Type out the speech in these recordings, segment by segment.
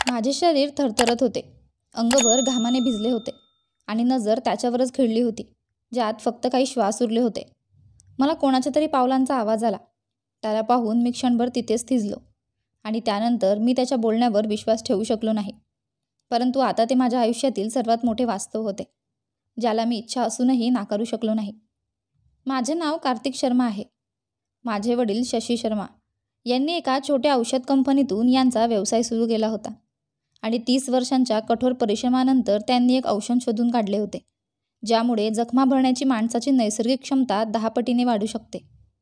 माझे शरीर थरथरत होते, अंगभर घामाने भिजले होते आणि नजर त्याच्यावरच खिळली होती, ज्यात फक्त काही श्वास उरले होते. मला कोणाच्या तरी पावलांचा आवाज आला. त्याला पाहून मी क्षणभर तिथेच थिजलो आणि त्यानंतर मी त्याच्या बोलण्यावर विश्वास ठेवू शकलो नाही. परंतु आता ते माझ्या आयुष्यातील सर्वात मोठे वास्तव होते, ज्याला मी इच्छा असूनही नाकारू शकलो नाही. माझे नाव कार्तिक शर्मा आहे. माझे वडील शशी शर्मा यांनी एका छोट्या औषध कंपनीतून यांचा व्यवसाय सुरू केला होता आणि 30 वर्षांच्या कठोर परिश्रमानंतर त्यांनी एक औषध शोधून काढले होते, ज्यामुळे जखमा भरण्याची माणसाची नैसर्गिक क्षमता 10 पटीने वाढू शकते.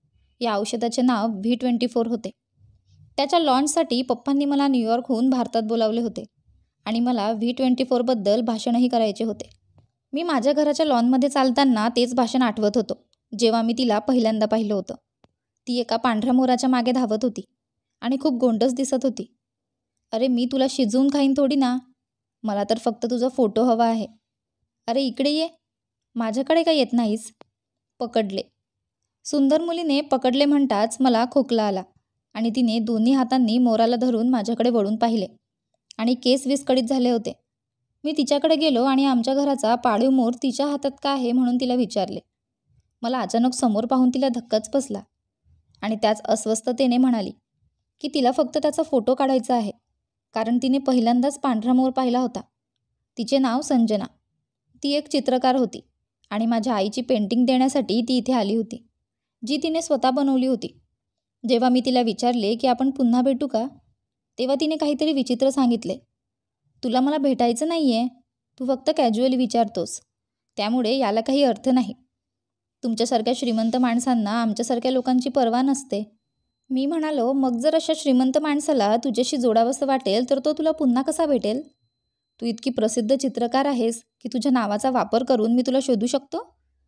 या औषधाचे नाव V24 होते. त्याच्या लॉन्चसाठी पप्पांनी मला न्यूयॉर्कहून भारतात बोलावले होते आणि मला V24 बद्दल भाषणही करायचे होते. मी माझ्या घराच्या लॉनमध्ये चालताना तेच भाषण आठवत होतो, जेव्हा मी तिला पहिल्यांदा पाहिलं होतं. ती एका पांढऱ्या मोराच्या मागे धावत होती आणि खूप गोंडस दिसत होती. अरे, मी तुला शिजवून खाईन थोडी ना, मला तर फक्त तुझा फोटो हवा आहे. अरे इकडे ये, माझ्याकडे का येत नाहीस? पकडले. सुंदर मुलीने पकडले म्हणताच मला खोकला आला आणि तिने दोन्ही हातांनी मोराला धरून माझ्याकडे वळून पाहिले आणि केस विस्कळीत झाले होते. मी तिच्याकडे गेलो आणि आमच्या घराचा पाळीव मोर तिच्या हातात का आहे म्हणून तिला विचारले. मला अचानक समोर पाहून तिला धक्काच बसला आणि त्याच अस्वस्थतेने म्हणाली की तिला फक्त त्याचा फोटो काढायचा आहे, कारण तिने पहिल्यांदाच पांढरा मोर पाहिला होता. तिचे नाव संजना. ती एक चित्रकार होती आणि माझ्या आईची पेंटिंग देण्यासाठी ती इथे आली होती, जी तिने स्वतः बनवली होती. जेव्हा मी तिला विचारले की आपण पुन्हा भेटू का, तेव्हा तिने काहीतरी विचित्र सांगितले. तुला मला भेटायचं नाही आहे, तू फक्त कॅज्युअली विचारतोस, त्यामुळे याला काही अर्थ नाही. तुमच्यासारख्या श्रीमंत माणसांना आमच्यासारख्या लोकांची पर्वा नसते. मी म्हणालो, मग जर अशा श्रीमंत माणसाला तुझ्याशी जोडावंसं वाटेल तर तो तुला पुन्हा कसा भेटेल? तू इतकी प्रसिद्ध चित्रकार आहेस की तुझ्या नावाचा वापर करून मी तुला शोधू शकतो?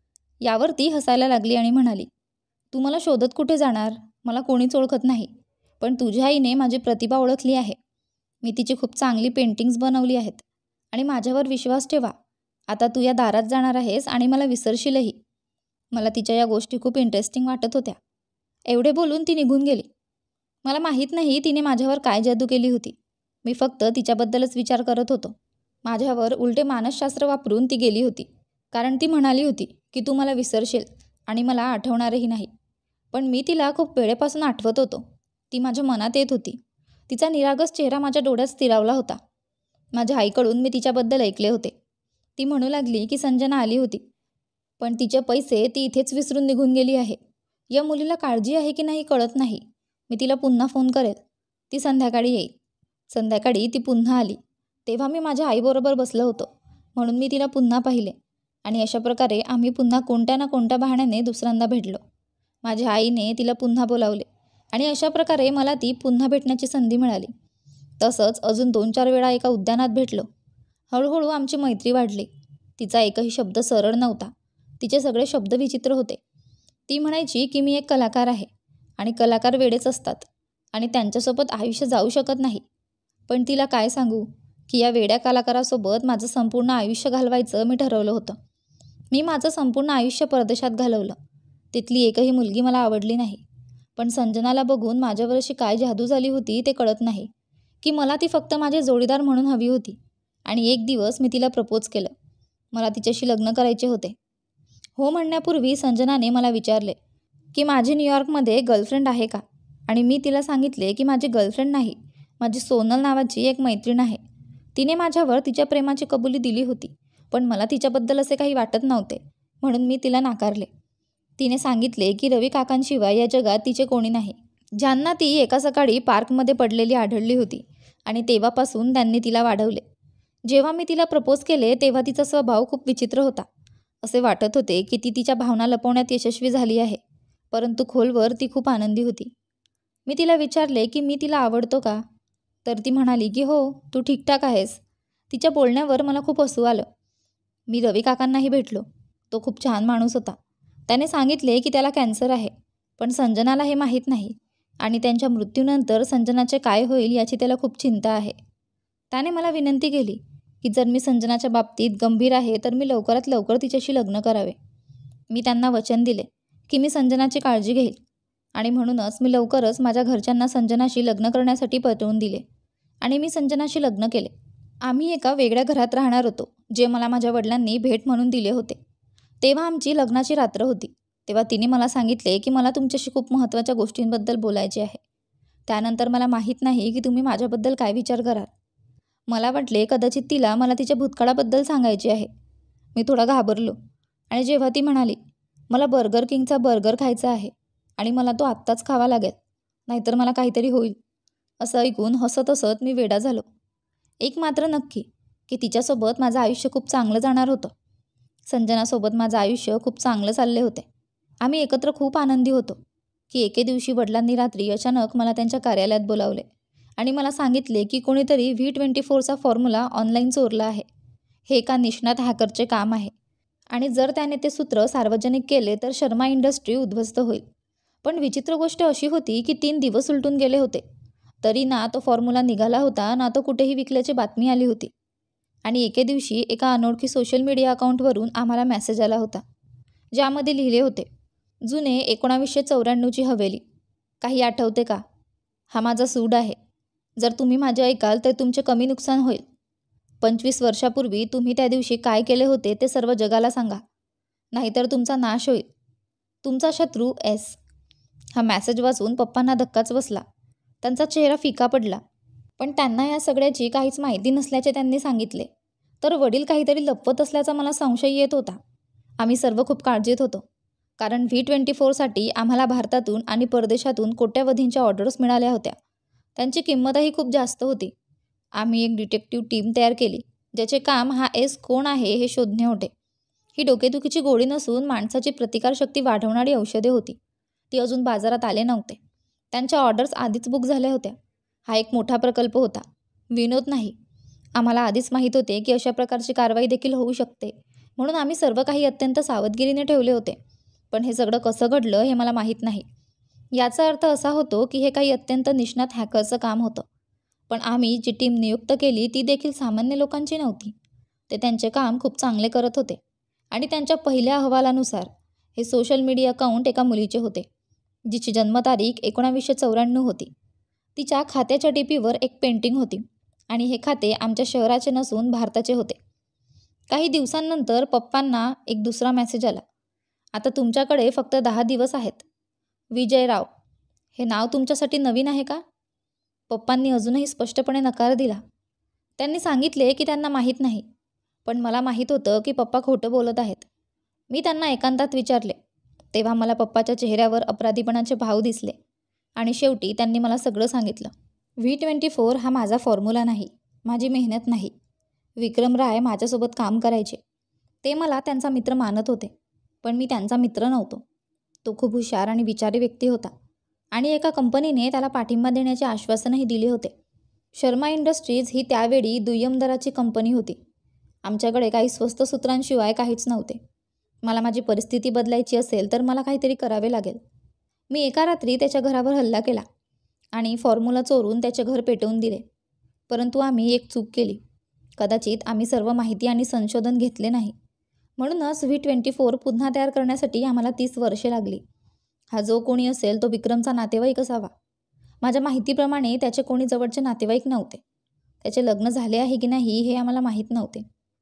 यावर ती हसायला लागली आणि म्हणाली, तू मला शोधत कुठे जाणार? मला कोणीच ओळखत नाही, पण तुझ्या आईने माझी प्रतिभा ओळखली आहे. मी तिची खूप चांगली पेंटिंग्स बनवली आहेत आणि माझ्यावर विश्वास ठेवा. आता तू या दारात जाणार आहेस आणि मला विसरशीलही. मला तिच्या या गोष्टी खूप इंटरेस्टिंग वाटत होत्या. एवढे बोलून ती निघून गेली. मला माहीत नाही तिने माझ्यावर काय जादू केली होती. मी फक्त तिच्याबद्दलच विचार करत होतो. माझ्यावर उलटे मानसशास्त्र वापरून ती गेली होती, कारण ती म्हणाली होती की तू मला विसरशील आणि मला आठवणारही नाही. पण मी तिला खूप वेळेपासून आठवत होतो. ती माझ्या मनात येत होती. तिचा निरागस चेहरा माझ्या डोळ्यात स्थिरावला होता. माझ्या आईकडून मी तिच्याबद्दल ऐकले होते. ती म्हणू लागली की संजना आली होती, पण तिचे पैसे ती इथेच विसरून निघून गेली आहे. या मुलीला काळजी आहे की नाही कळत नाही. मी तिला पुन्हा फोन करेल. ती संध्याकाळी येईल. संध्याकाळी ती पुन्हा आली. तेव्हा मी माझ्या आईबरोबर बसलो होतो, म्हणून मी तिला पुन्हा पाहिले आणि अशा प्रकारे आम्ही पुन्हा कोणत्या ना कोणत्या बहाण्याने दुसऱ्यांदा भेटलो. माझ्या आईने तिला पुन्हा बोलावले आणि अशा प्रकारे मला ती पुन्हा भेटण्याची संधी मिळाली. तसंच अजून 2-4 वेळा एका उद्यानात भेटलो. हळूहळू आमची मैत्री वाढली. तिचा एकही शब्द सरळ नव्हता. तिचे सगळे शब्द विचित्र होते. ती म्हणायची की मी एक कलाकार आहे आणि कलाकार वेडेच असतात आणि त्यांच्यासोबत आयुष्य जाऊ शकत नाही. पण तिला काय सांगू की या वेड्या कलाकारासोबत माझं संपूर्ण आयुष्य घालवायचं मी ठरवलं होतं. मी माझं संपूर्ण आयुष्य परदेशात घालवलं. तिथली एकही मुलगी मला आवडली नाही. पण संजनाला बघून माझ्यावर अशी काय जादू झाली होती ते कळत नाही, की मला ती फक्त माझे जोडीदार म्हणून हवी होती. आणि एक दिवस मी तिला प्रपोज केलं. मला तिच्याशी लग्न करायचे होते. हो म्हणण्यापूर्वी संजनाने मला विचारले की माझी न्यूयॉर्कमध्ये गर्लफ्रेंड आहे का, आणि मी तिला सांगितले की माझी गर्लफ्रेंड नाही, माझी सोनल नावाची एक मैत्रीण आहे. तिने माझ्यावर तिच्या प्रेमाची कबुली दिली होती, पण मला तिच्याबद्दल असे काही वाटत नव्हते, म्हणून मी तिला नाकारले. तिने सांगितले की रवी काकांशिवाय या जगात तिचे कोणी नाही, ज्यांना ती एका सकाळी पार्कमध्ये पडलेली आढळली होती आणि तेव्हापासून त्यांनी तिला वाढवले. जेव्हा मी तिला प्रपोज केले तेव्हा तिचा स्वभाव खूप विचित्र होता. असे वाटत होते की ती तिच्या भावना लपवण्यात यशस्वी झाली आहे, परंतु खोलवर ती खूप आनंदी होती. मी तिला विचारले की मी तिला आवडतो का, तर ती म्हणाली की हो, तू ठीकठाक आहेस. तिच्या बोलण्यावर मला खूप हसू आलं. मी रवी काकांनाही भेटलो. तो खूप छान माणूस होता. त्याने सांगितले की त्याला कॅन्सर आहे, पण संजनाला हे माहीत नाही आणि त्यांच्या मृत्यूनंतर संजनाचे काय होईल याची त्याला खूप चिंता आहे. त्याने मला विनंती केली की जर मी संजनाच्या बाबतीत गंभीर आहे तर मी लवकरात लवकर तिच्याशी लग्न करावे. मी त्यांना वचन दिले की मी संजनाची काळजी घेईल आणि म्हणूनच मी लवकरच माझ्या घरच्यांना संजनाशी लग्न करण्यासाठी पटवून दिले आणि मी संजनाशी लग्न केले. आम्ही एका वेगळ्या घरात राहणार होतो, जे मला माझ्या वडिलांनी भेट म्हणून दिले होते. तेव्हा आमची लग्नाची रात्र होती. तेव्हा तिने मला सांगितले की मला तुमच्याशी खूप महत्त्वाच्या गोष्टींबद्दल बोलायचे आहे. त्यानंतर मला माहीत नाही की तुम्ही माझ्याबद्दल काय विचार कराल. मला वाटले कदाचित तिला मला तिच्या भूतकाळाबद्दल सांगायचे आहे. मी थोडा घाबरलो आणि जेव्हा ती म्हणाली, मला बर्गर किंगचा बर्गर खायचा आहे आणि मला तो आत्ताच खावा लागेल, नाहीतर मला काहीतरी होईल, असं ऐकून हसत हसत मी वेडा झालो. एक मात्र नक्की की तिच्यासोबत माझं आयुष्य खूप चांगलं जाणार होतं. संजनासोबत माझं आयुष्य खूप चांगलं चालले होते. आम्ही एकत्र खूप आनंदी होतो की एके दिवशी वडिलांनी रात्री अचानक मला त्यांच्या कार्यालयात बोलावले आणि मला सांगितले की कोणीतरी V24चा फॉर्म्युला ऑनलाईन चोरला आहे. हे एका निष्णात हॅकरचे काम आहे आणि जर त्याने ते सूत्र सार्वजनिक केले तर शर्मा इंडस्ट्री उद्ध्वस्त होईल. पण विचित्र गोष्ट अशी होती की 3 दिवस उलटून गेले होते, तरी ना तो फॉर्म्युला निघाला होता ना तो कुठेही विकल्याची बातमी आली होती. आणि एके दिवशी एका अनोळखी सोशल मीडिया अकाउंटवरून आम्हाला मेसेज आला होता, ज्यामध्ये लिहिले होते, जुने 1994ची हवेली. काही आठवते का? हा माझा सूड आहे. जर तुम्ही माझे ऐकाल तर तुमचे कमी नुकसान होईल. 25 वर्षापूर्वी तुम्ही त्या दिवशी काय केले होते ते सर्व जगाला सांगा, नाहीतर तुमचा नाश होईल. तुमचा शत्रू एस. हा मेसेज वाचून पप्पांना धक्काच बसला. त्यांचा चेहरा फिका पडला. पण त्यांना या सगळ्याची काहीच माहिती नसल्याचे त्यांनी सांगितले. तर वडील काहीतरी लपवत असल्याचा मला संशय येत होता. आम्ही सर्व खूप काळजीत होतो, कारण V24साठी आम्हाला भारतातून आणि परदेशातून कोट्यावधींच्या ऑर्डर्स मिळाल्या होत्या. त्यांची किंमतही खूप जास्त होती. आम्ही एक डिटेक्टिव्ह टीम तयार केली, ज्याचे काम हा एस कोण आहे हे शोधणे होते. ही डोकेदुखीची गोळी नसून माणसाची प्रतिकारशक्ती वाढवणारी औषधे होती. ती अजून बाजारात आले नव्हते. त्यांच्या ऑर्डर्स आधीच बुक झाल्या होत्या. हा एक मोठा प्रकल्प होता, विनोद नाही. आम्हाला आधीच माहीत होते की अशा प्रकारची कारवाई देखील होऊ शकते, म्हणून आम्ही सर्व काही अत्यंत सावधगिरीने ठेवले होते. पण हे सगळं कसं घडलं हे मला माहीत नाही. याचा अर्थ असा होतो की हे काही अत्यंत निष्णात हॅकरचं काम होतं. पण आम्ही जी टीम नियुक्त केली ती देखील सामान्य लोकांची नव्हती. ते त्यांचे काम खूप चांगले करत होते आणि त्यांच्या पहिल्या अहवालानुसार हे सोशल मीडिया अकाउंट एका मुलीचे होते, जिची जन्मतारीख 1994 होती. तिच्या खात्याच्या DPवर एक पेंटिंग होती आणि हे खाते आमच्या शहराचे नसून भारताचे होते. काही दिवसांनंतर पप्पांना एक दुसरा मेसेज आला. आता तुमच्याकडे फक्त 10 दिवस आहेत. विजय राव. हे नाव तुमच्यासाठी नवीन आहे का? पप्पांनी अजूनही स्पष्टपणे नकार दिला. त्यांनी सांगितले की त्यांना माहीत नाही. पण मला माहीत होतं की पप्पा खोटं बोलत आहेत. मी त्यांना एकांतात विचारले. तेव्हा मला पप्पाच्या चेहऱ्यावर अपराधीपणाचे भाव दिसले आणि शेवटी त्यांनी मला सगळं सांगितलं. V24 हा माझा फॉर्म्युला नाही, माझी मेहनत नाही. विक्रम राय माझ्यासोबत काम करायचे. ते मला त्यांचा मित्र मानत होते, पण मी त्यांचा मित्र नव्हतो. तो खूप हुशार आणि विचारी व्यक्ती होता आणि एका कंपनीने त्याला पाठिंबा देण्याचे आश्वासनही दिले होते. शर्मा इंडस्ट्रीज ही त्यावेळी दुय्यम दराची कंपनी होती. आमच्याकडे काही स्वस्त सूत्रांशिवाय काहीच नव्हते. मला माझी परिस्थिती बदलायची असेल तर मला काहीतरी करावे लागेल. मी एका रात्री त्याच्या घरावर हल्ला केला आणि फॉर्म्युला चोरून त्याचे घर पेटवून दिले. परंतु आम्ही एक चूक केली. कदाचित आम्ही सर्व माहिती आणि संशोधन घेतले नाही. म्हणूनच V24 पुन्हा तयार करण्यासाठी आम्हाला 30 वर्षे लागली. हा जो कोणी असेल तो विक्रमचा नातेवाईक असावा. माझ्या माहितीप्रमाणे त्याचे कोणी जवळचे नातेवाईक नव्हते. त्याचे लग्न झाले आहे की नाही हे आम्हाला माहीत नव्हते.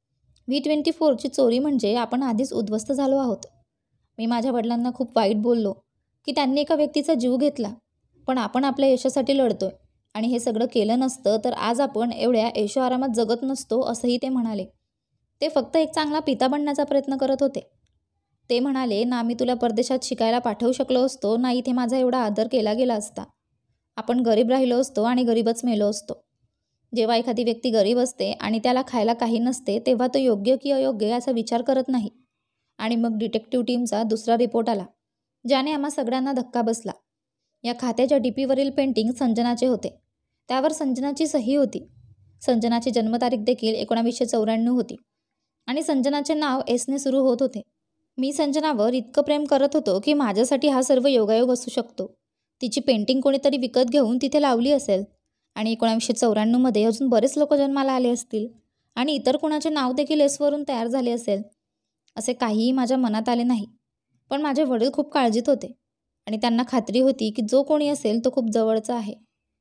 V24ची चोरी म्हणजे आपण आधीच उद्ध्वस्त झालो आहोत. मी माझ्या वडिलांना खूप वाईट बोललो की त्यांनी एका व्यक्तीचा जीव घेतला, पण आपण आपल्या यशासाठी लढतोय आणि हे सगळं केलं नसतं तर आज आपण एवढ्या ऐशोआरामात जगत नसतो, असंही ते म्हणाले. ते फक्त एक चांगला पिता बनण्याचा प्रयत्न करत होते. ते म्हणाले, ना मी तुला परदेशात शिकायला पाठवू शकलो असतो, ना इथे माझा एवढा आदर केला गेला असता. आपण गरीब राहिलो असतो आणि गरीबच मेलो असतो. जेव्हा एखादी व्यक्ती गरीब असते आणि त्याला खायला काही नसते, तेव्हा तो योग्य की अयोग्य याचा विचार करत नाही. आणि मग डिटेक्टिव्ह टीमचा दुसरा रिपोर्ट आला, ज्याने आम्हा सगळ्यांना धक्का बसला. या खात्याच्या DPवरील पेंटिंग संजनाचे होते. त्यावर संजनाची सही होती. संजनाची जन्मतारीख देखील 1994 होती आणि संजनाचे नाव एसने सुरू होत होते. मी संजनावर इतकं प्रेम करत होतो की माझ्यासाठी हा सर्व योगायोग असू शकतो. तिची पेंटिंग कोणीतरी विकत घेऊन तिथे लावली असेल आणि 1994मध्ये अजून बरेच लोक जन्माला आले असतील आणि इतर कोणाचे नाव देखील एसवरून तयार झाले असेल. असे काहीही माझ्या मनात आले नाही. पण माझे वडील खूप काळजीत होते आणि त्यांना खात्री होती की जो कोणी असेल तो खूप जवळचा आहे.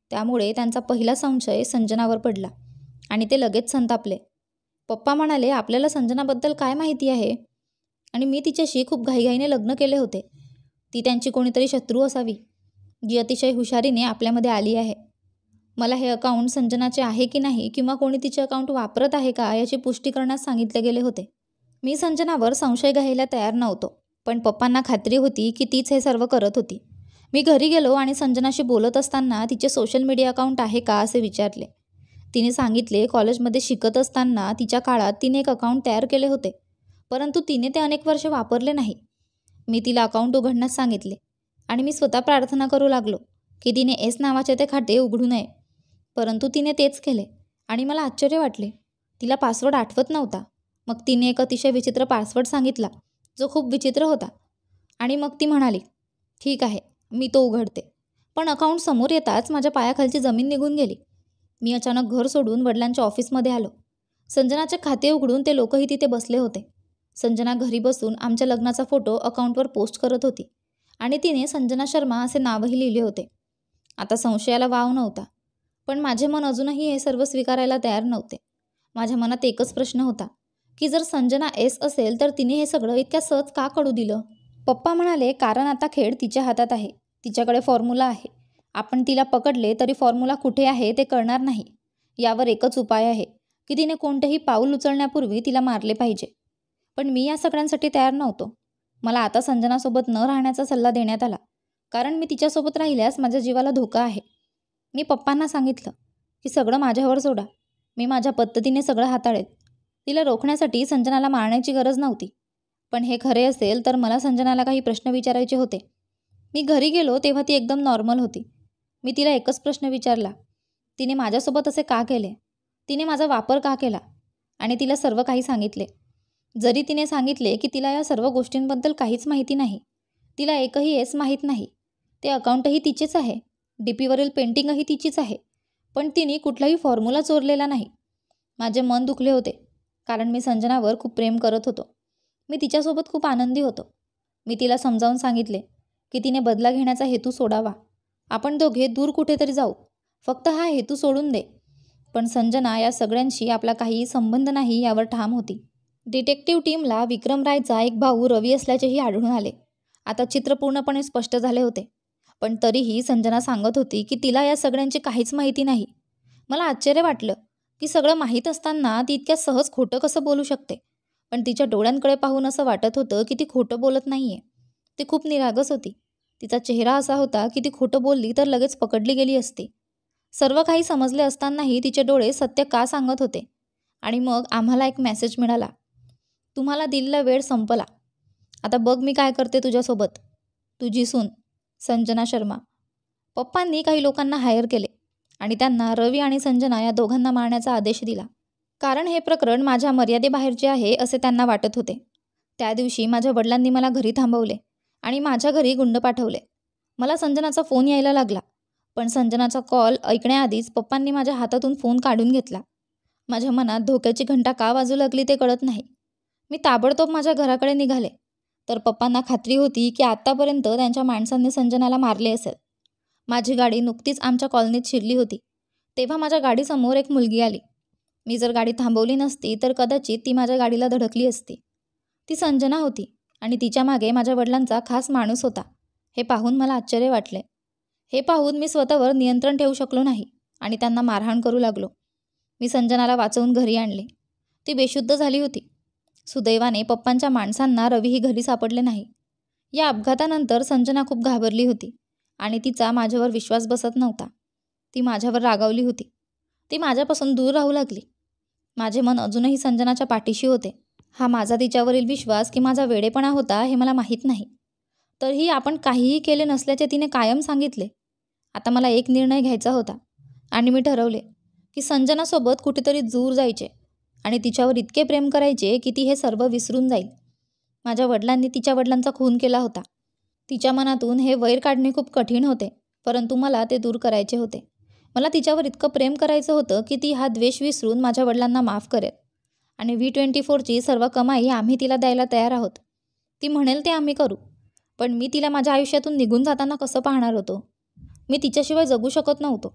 त्यामुळे त्यांचा पहिला संशय संजनावर पडला आणि ते लगेच संतापले. पप्पा म्हणाले, आपल्याला संजनाबद्दल काय माहिती आहे? आणि मी तिच्याशी खूप घाईघाईने लग्न केले होते. ती त्यांची कोणीतरी शत्रू असावी, जी अतिशय हुशारीने आपल्यामध्ये आली आहे. मला हे अकाउंट संजनाचे आहे की नाही किंवा कोणी तिचे अकाउंट वापरत आहे का याची पुष्टी करण्यास सांगितले गेले होते. मी संजनावर संशय घ्यायला तयार नव्हतो, पण पप्पांना खात्री होती की तीच हे सर्व करत होती. मी घरी गेलो आणि संजनाशी बोलत असताना तिचे सोशल मीडिया अकाउंट आहे का असे विचारले. तिने सांगितले, कॉलेजमध्ये शिकत असताना तिच्या काळात तिने एक अकाउंट तयार केले होते, परंतु तिने ते अनेक वर्षे वापरले नाही. मी तिला अकाउंट उघडण्यास सांगितले आणि मी स्वतः प्रार्थना करू लागलो की तिने एस नावाचे ते खाते उघडू नये, परंतु तिने तेच केले आणि मला आश्चर्य वाटले. तिला पासवर्ड आठवत नव्हता. मग तिने एक अतिशय विचित्र पासवर्ड सांगितला, जो खूप विचित्र होता, आणि मग ती म्हणाली, ठीक आहे, मी तो उघडते. पण अकाउंट समोर येताच माझ्या पायाखालची जमीन निघून गेली. मी अचानक घर सोडून वडिलांच्या ऑफिसमध्ये आलो. संजनाचे खाते उघडून ते लोकही तिथे बसले होते. संजना घरी बसून आमच्या लग्नाचा फोटो अकाउंटवर पोस्ट करत होती आणि तिने संजना शर्मा असे नावही लिहिले होते. आता संशयाला वाव नव्हता, पण माझे मन अजूनही हे सर्व स्वीकारायला तयार नव्हते. माझ्या मनात एकच प्रश्न होता की जर संजना एस असेल तर तिने हे सगळं इतक्या सहज का कळू दिलं? पप्पा म्हणाले, कारण आता खेळ तिच्या हातात आहे. तिच्याकडे फॉर्म्युला आहे. आपण तिला पकडले तरी फॉर्म्युला कुठे आहे ते कळणार नाही. यावर एकच उपाय आहे की तिने कोणतेही पाऊल उचलण्यापूर्वी तिला मारले पाहिजे. पण मी या सगळ्यांसाठी तयार नव्हतो. मला आता संजनासोबत न राहण्याचा सल्ला देण्यात आला, कारण मी तिच्यासोबत राहिल्यास माझ्या जीवाला धोका आहे. मी पप्पांना सांगितलं की सगळं माझ्यावर सोडा, मी माझ्या पद्धतीने सगळं हाताळेल. तिला रोखण्यासाठी संजनाला मारण्याची गरज नव्हती. पण हे खरे असेल तर मला संजनाला काही प्रश्न विचारायचे होते. मी घरी गेलो तेव्हा ती एकदम नॉर्मल होती. मी तिला एकच प्रश्न विचारला, तिने माझ्यासोबत असे का केले? तिने माझा वापर का केला? आणि तिला सर्व काही सांगितले. जरी तिने सांगितले की तिला या सर्व गोष्टींबद्दल काहीच माहिती नाही, तिला एकही एस माहीत नाही, ते अकाउंटही तिचेच आहे, डीपीवरील पेंटिंगही तिचीच आहे, पण तिने कुठलाही फॉर्म्युला चोरलेला नाही. माझे मन दुखले होते, कारण मी संजनावर खूप प्रेम करत होतो. मी तिच्यासोबत खूप आनंदी होतो. मी तिला समजावून सांगितले की तिने बदला घेण्याचा हेतू सोडावा. आपण दोघे दूर कुठेतरी जाऊ, फक्त हा हेतू सोडून दे. पण संजना या सगळ्यांशी आपला काहीही संबंध नाही यावर ठाम होती. डिटेक्टिव्ह टीमला विक्रम रायचा एक भाऊ रवी असल्याचेही आढळून आले. आता चित्र पूर्णपणे स्पष्ट झाले होते, पण तरीही संजना सांगत होती की तिला या सगळ्यांची काहीच माहिती नाही. मला आश्चर्य वाटलं की सगळं माहीत असताना ती इतक्या सहज खोटं कसं बोलू शकते. पण तिच्या डोळ्यांकडे पाहून असं वाटत होतं की ती खोटं बोलत नाहीये. ती खूप निरागस होती. तिचा चेहरा असा होता की ती खोटं बोलली तर लगेच पकडली गेली असती. सर्व काही समजले असतानाही तिचे डोळे सत्य का सांगत होते. आणि मग आम्हाला एक मेसेज मिळाला, तुम्हाला दिलेला वेळ संपला. आता बघ मी काय करते तुझ्यासोबत. तुझी सून संजना शर्मा. पप्पांनी काही लोकांना हायर केले आणि त्यांना रवी आणि संजना या दोघांना मारण्याचा आदेश दिला, कारण हे प्रकरण माझ्या मर्यादेबाहेरचे आहे असे त्यांना वाटत होते. त्या दिवशी माझ्या वडिलांनी मला घरी थांबवले आणि माझ्या घरी गुंड पाठवले. मला संजनाचा फोन यायला लागला, पण संजनाचा कॉल ऐकण्याआधीच पप्पांनी माझ्या हातातून फोन काढून घेतला. माझ्या मनात धोक्याची घंटा का वाजू लागली ते कळत नाही. मी ताबडतोब माझ्या घराकडे निघाले, तर पप्पांना खात्री होती की आत्तापर्यंत त्यांच्या माणसांनी संजनाला मारले असेल. माझी गाडी नुकतीच आमच्या कॉलनीत शिरली होती, तेव्हा माझ्या गाडीसमोर एक मुलगी आली. मी जर गाडी थांबवली नसती तर कदाचित ती माझ्या गाडीला धडकली असती. ती संजना होती आणि तिच्या मागे माझ्या वडिलांचा खास माणूस होता. हे पाहून मला आश्चर्य वाटले. हे पाहून मी स्वतःवर नियंत्रण ठेवू शकलो नाही आणि त्यांना मारहाण करू लागलो. मी संजनाला वाचवून घरी आणले. ती बेशुद्ध झाली होती. सुदैवाने पप्पांच्या माणसांना रवीही घरी सापडले नाही. या अपघातानंतर संजना खूप घाबरली होती आणि तिचा माझ्यावर विश्वास बसत नव्हता. ती माझ्यावर रागावली होती. ती माझ्यापासून दूर राहू लागली. माझे मन अजूनही संजनाच्या पाठीशी होते. हा माझा तिच्यावरील विश्वास की माझा वेडेपणा होता हे मला माहीत नाही. तरीही आपण काहीही केले नसल्याचे तिने कायम सांगितले. आता मला एक निर्णय घ्यायचा होता आणि मी ठरवले की संजनासोबत कुठेतरी दूर जायचे आणि तिच्यावर इतके प्रेम करायचे की ती हे सर्व विसरून जाईल. माझ्या वडिलांनी तिच्या वडिलांचा खून केला होता. तिच्या मनातून हे वैर काढणे खूप कठीण होते, परंतु मला ते दूर करायचे होते. मला तिच्यावर इतकं प्रेम करायचं होतं की ती हा द्वेष विसरून माझ्या वडिलांना माफ करेल आणि V24ची सर्व कमाई आम्ही तिला द्यायला तयार आहोत. ती म्हणेल ते आम्ही करू. पण मी तिला माझ्या आयुष्यातून निघून जाताना कसं पाहणार होतो? मी तिच्याशिवाय जगू शकत नव्हतो.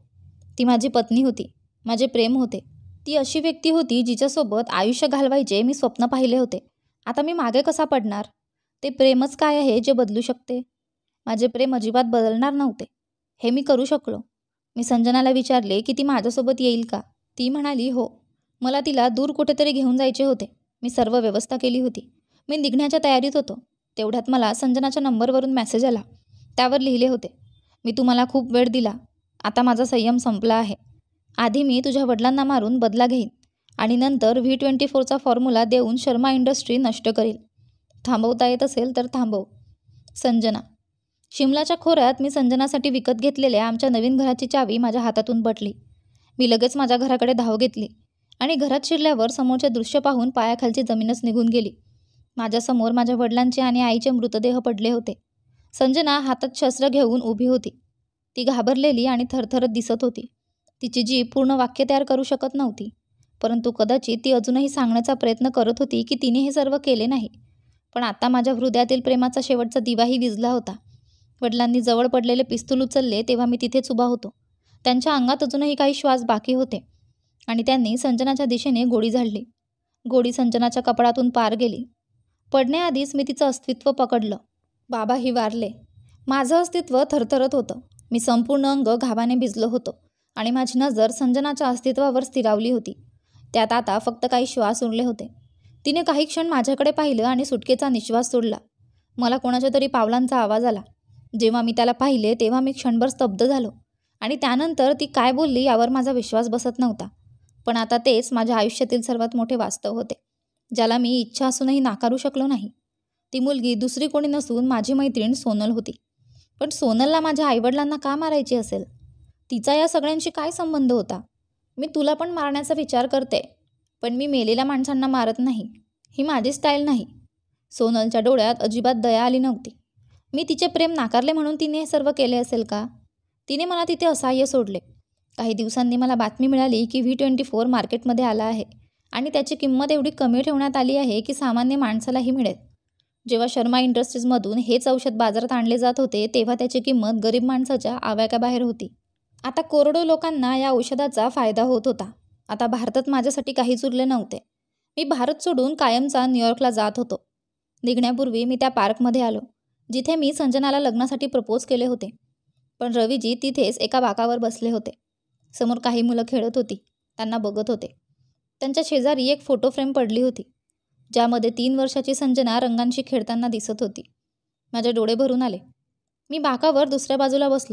ती माझी पत्नी होती, माझे प्रेम होते. ती अशी व्यक्ती होती जिच्यासोबत आयुष्य घालवायचे मी स्वप्न पाहिले होते. आता मी मागे कसा पडणार? ते प्रेमच काय आहे जे बदलू शकते? माझे प्रेम अजिबात बदलणार नव्हते. हे मी करू शकलो. मी संजनाला विचारले की ती माझ्यासोबत येईल का? ती म्हणाली हो. मला तिला दूर कुठेतरी घेऊन जायचे होते. मी सर्व व्यवस्था केली होती. मी निघण्याच्या तयारीत होतो. तेवढ्यात मला संजनाच्या नंबरवरून मेसेज आला. त्यावर लिहिले होते, मी तुम्हाला खूप वेळ दिला. आता माझा संयम संपला आहे. आधी मी तुझ्या वडिलांना मारून बदला घेईन आणि नंतर V24चा फॉर्म्युला देऊन शर्मा इंडस्ट्री नष्ट करील. थांबवता येत असेल तर थांबव. संजना. शिमलाच्या खोऱ्यात मी संजनासाठी विकत घेतलेल्या आमच्या नवीन घराची चावी माझ्या हातातून पडली. मी लगेच माझ्या घराकडे धाव घेतली आणि घरात शिरल्यावर समोरचे दृश्य पाहून पायाखालची जमीनच निघून गेली. माझ्यासमोर माझ्या वडिलांचे आणि आईचे मृतदेह पडले होते. संजना हातात शस्त्र घेऊन उभी होती. ती घाबरलेली आणि थरथरत दिसत होती. तिची जीभ पूर्ण वाक्य तयार करू शकत नव्हती, परंतु कदाचित ती अजूनही सांगण्याचा प्रयत्न करत होती की तिने हे सर्व केले नाही. पण आता माझ्या हृदयातील प्रेमाचा शेवटचा दिवाही विझला होता. वडिलांनी जवळ पडलेले पिस्तूल उचलले तेव्हा मी तिथेच उभा होतो. त्यांच्या अंगात अजूनही काही श्वास बाकी होते आणि त्यांनी संजनाच्या दिशेने गोळी झाडली. गोळी संजनाच्या कपाळातून पार गेली. पडण्याआधीच मी तिचं अस्तित्व पकडलं. बाबाही वारले. माझं अस्तित्व थरथरत होतं. मी संपूर्ण अंग घामाने भिजलो होतो आणि माझी नजर संजनाच्या अस्तित्वावर स्थिरावली होती. त्यात आता फक्त काही श्वास उरले होते. तिने काही क्षण माझ्याकडे पाहिलं आणि सुटकेचा निश्वास सोडला. मला कोणाच्या तरी पावलांचा आवाज आला. जेव्हा मी त्याला पाहिले तेव्हा मी क्षणभर स्तब्ध झालो आणि त्यानंतर ती काय बोलली यावर माझा विश्वास बसत नव्हता. पण आता तेच माझ्या आयुष्यातील सर्वात मोठे वास्तव होते, ज्याला मी इच्छा असूनही नाकारू शकलो नाही. ती मुलगी दुसरी कोणी नसून माझी मैत्रीण सोनल होती. पण सोनलला माझ्या आईवडिलांना का मारायची असेल? तिचा या सगळ्यांशी काय संबंध होता? मी तुला पण मारण्याचा विचार करते, पण मी मेलेल्या माणसांना मारत नाही. ही माझी स्टाईल नाही. सोनलच्या डोळ्यात अजिबात दया आली नव्हती. मी तिचे प्रेम नाकारले म्हणून तिने हे सर्व केले असेल का? तिने मला तिथे असहाय्य सोडले. काही दिवसांनी मला बातमी मिळाली की V24 मार्केटमध्ये आला आहे आणि त्याची किंमत एवढी कमी ठेवण्यात आली आहे की सामान्य माणसालाही मिळेल. जेव्हा शर्मा इंडस्ट्रीजमधून हेच औषध बाजारात आणले जात होते तेव्हा त्याची किंमत गरीब माणसाच्या आवाक्याबाहेर होती. आता करोडो लोकांना या औषधाचा फायदा होत होता. आता भारतात माझ्यासाठी काहीच उरले नव्हते. मी भारत सोडून कायमचा न्यूयॉर्कला जात होतो. निघण्यापूर्वी मी त्या पार्कमध्ये आलो जिथे मी संजनाला लग्नासाठी प्रपोज केले होते. पण रवीजी तिथेच एका बाकावर बसले होते. समोर काही मुलं खेळत होती. त्यांना बघत होते. त्यांच्या शेजारी एक फोटो फ्रेम पडली होती ज्यामध्ये 3 वर्षाची संजना रंगांशी खेळताना दिसत होती. माझे डोळे भरून आले. मी बाकावर दुसऱ्या बाजूला बसलो.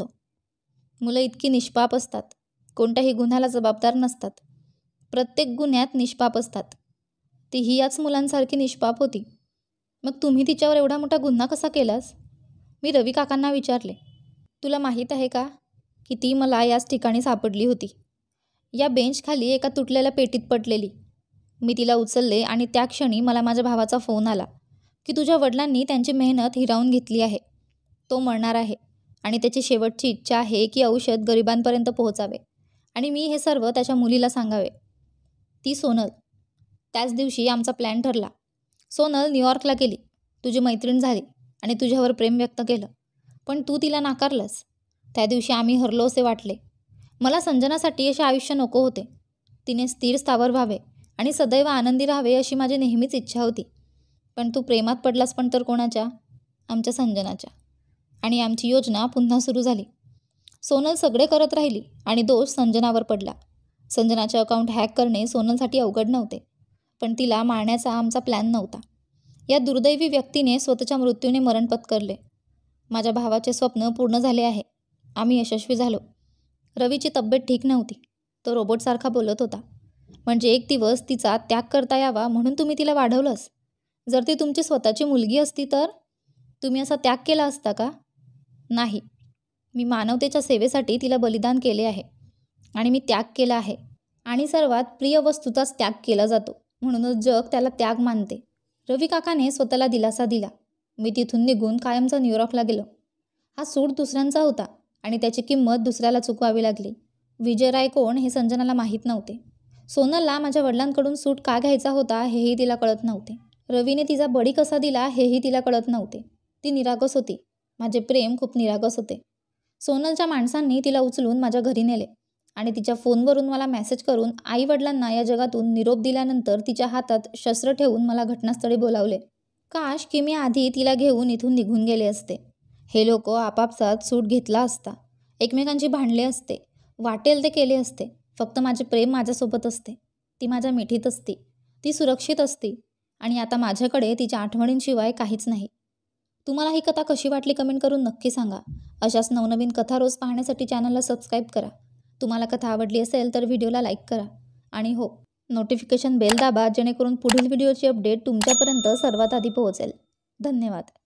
मुलं इतकी निष्पाप असतात. कोणत्याही गुन्ह्याला जबाबदार नसतात. प्रत्येक गुन्ह्यात निष्पाप असतात. तीही याच मुलांसारखी निष्पाप होती. मग तुम्ही तिच्यावर एवढा मोठा गुन्हा कसा केलास? मी रवी काकांना विचारले. तुला माहीत आहे का की ती मला याच ठिकाणी सापडली होती, या बेंचखाली एका तुटलेल्या पेटीत पडलेली. मी तिला उचलले आणि त्या क्षणी मला माझ्या भावाचा फोन आला की तुझ्या वडिलांनी त्यांची मेहनत हिरावून घेतली आहे. तो मरणार आहे आणि त्याची शेवटची इच्छा आहे की औषध गरिबांपर्यंत पोहोचावे आणि मी हे सर्व त्याच्या मुलीला सांगावे. ती सोनल. त्याच दिवशी आमचा प्लॅन ठरला. सोनल न्यूयॉर्कला गेली, तुझी मैत्रीण झाली आणि तुझ्यावर प्रेम व्यक्त केलं. पण तू तिला नाकारलंस. त्या दिवशी आम्ही हरलो असे वाटले. मला संजनासाठी असे आयुष्य नको होते. तिने स्थिर स्थावर व्हावे आणि सदैव आनंदी राहावे अशी माझी नेहमीच इच्छा होती. पण तू प्रेमात पडलास, पण तर कोणाच्या? आमच्या संजनाच्या. आणि आमची योजना पुन्हा सुरू झाली. सोनल सगळे करत राहिली आणि दोष संजनावर पडला. संजनाचे अकाउंट हॅक करणे सोनलसाठी अवघड नव्हते, पण तिला मारण्याचा आमचा प्लॅन नव्हता. या दुर्दैवी व्यक्तीने स्वतःच्या मृत्यूने मरण पत्करले. माझ्या भावाचे स्वप्न पूर्ण झाले आहे. आम्ही यशस्वी झालो. रवीची तब्येत ठीक नव्हती. तो रोबोटसारखा बोलत होता. म्हणजे एक दिवस तिचा त्याग करता यावा म्हणून तुम्ही तिला वाढवलंस. जर ती तुमची स्वतःची मुलगी असती तर तुम्ही असा त्याग केला असता का? नाही. मी मानवतेच्या सेवेसाठी तिला बलिदान केले आहे आणि मी त्याग केला आहे आणि सर्वात प्रिय वस्तूचाच त्याग केला जातो, म्हणूनच जग त्याला त्याग मानते. रवी काकाने स्वतःला दिलासा दिला. मी तिथून निघून कायमचा न्यूयॉर्कला गेलो. हा सूट दुसऱ्यांचा होता आणि त्याची किंमत दुसऱ्याला चुकवावी लागली. विजयराय कोण हे संजनाला माहीत नव्हते. सोनलला माझ्या वडिलांकडून सूट का घ्यायचा होता हेही तिला कळत नव्हते. रवीने तिचा बळी कसा दिला हेही तिला कळत नव्हते. ती निरागस होती. माझे प्रेम खूप निरागस होते. सोनलच्या माणसांनी तिला उचलून माझ्या घरी नेले आणि तिच्या फोनवरून मला मेसेज करून आईवडिलांना या जगातून निरोप दिल्यानंतर तिच्या हातात शस्त्र ठेवून मला घटनास्थळी बोलावले. काश की मी आधी तिला घेऊन इथून निघून गेले असते. हे लोक आपापसात सूट घेतला असता, एकमेकांची भांडले असते, वाटेल ते केले असते. फक्त माझे प्रेम माझ्यासोबत असते, ती माझ्या मिठीत असती, ती सुरक्षित असती आणि आता माझ्याकडे तिच्या आठवणींशिवाय काहीच नाही. तुम्हाला ही कथा कशी वाटली कमेंट करून नक्की सांगा. अशाच नवनवीन कथा रोज पाहण्यासाठी चॅनलला सबस्क्राईब करा. तुम्हाला कथा आवडली असेल तर व्हिडिओला लाईक करा आणि हो, नोटिफिकेशन बेल दाबा जेणेकरून पुढील व्हिडिओची अपडेट तुमच्यापर्यंत सर्वात आधी पोहोचेल. धन्यवाद.